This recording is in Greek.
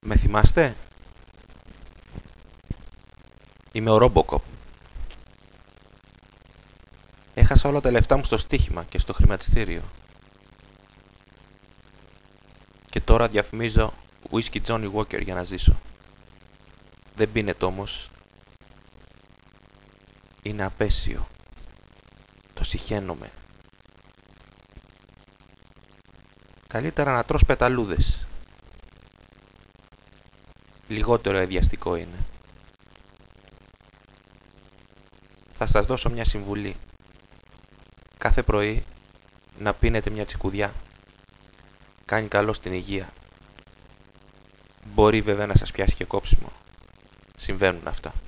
Με θυμάστε? Είμαι ο Ρόμποκοπ. Έχασα όλα τα λεφτά μου στο στοίχημα και στο χρηματιστήριο. Και τώρα διαφημίζω Whisky Johnny Walker για να ζήσω. Δεν πίνεται όμως. Είναι απέσιο. Το συχαίνομαι. Καλύτερα να τρως πεταλούδες. Λιγότερο εδιαστικό είναι. Θα σας δώσω μια συμβουλή. Κάθε πρωί να πίνετε μια τσικουδιά. Κάνει καλό στην υγεία. Μπορεί βέβαια να σας πιάσει και κόψιμο. Συμβαίνουν αυτά.